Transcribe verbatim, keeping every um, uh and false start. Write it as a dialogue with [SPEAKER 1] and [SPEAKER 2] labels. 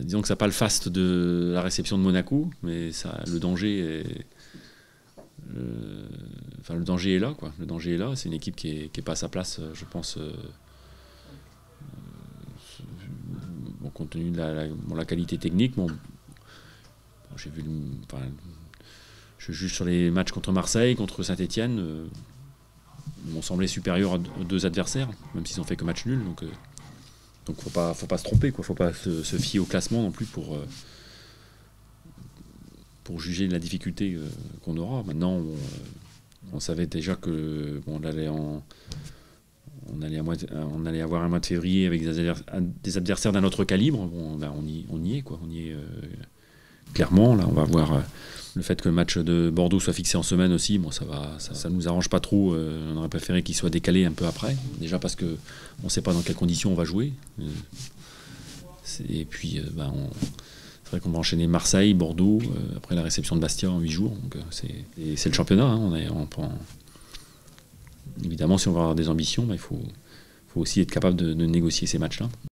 [SPEAKER 1] disons que ça n'a pas le faste de la réception de Monaco, mais ça, le danger est, euh, enfin, le danger est là, quoi. Le danger est là. C'est une équipe qui est, qui est pas à sa place, je pense. Euh, bon, compte tenu de la, la, bon, la qualité technique, bon, bon, j'ai vu, le, enfin, je juge sur les matchs contre Marseille, contre Saint-Etienne. Euh, ils m'ont semblé supérieurs aux deux adversaires, même s'ils ont fait que match nul. Donc, euh, donc faut pas, faut pas se tromper, quoi. Faut pas se, se fier au classement non plus pour, euh, pour juger de la difficulté euh, qu'on aura. Maintenant, on, euh, on savait déjà que bon, on allait en, on allait, à mois de, on allait avoir un mois de février avec des adversaires, des adversaires d'un autre calibre. Bon, ben, on y, on y est, quoi. On y est euh, clairement. Là, on va voir. Euh, Le fait que le match de Bordeaux soit fixé en semaine aussi, bon, ça va, ça, ça nous arrange pas trop. Euh, on aurait préféré qu'il soit décalé un peu après, déjà parce que on sait pas dans quelles conditions on va jouer. Euh, et puis, euh, ben, on, c'est vrai qu'on va enchaîner Marseille, Bordeaux, euh, après la réception de Bastia en huit jours. Donc, euh, c'est, et c'est le championnat. Hein, on est, on prend... Évidemment, si on va avoir des ambitions, ben, il faut, faut aussi être capable de, de négocier ces matchs-là.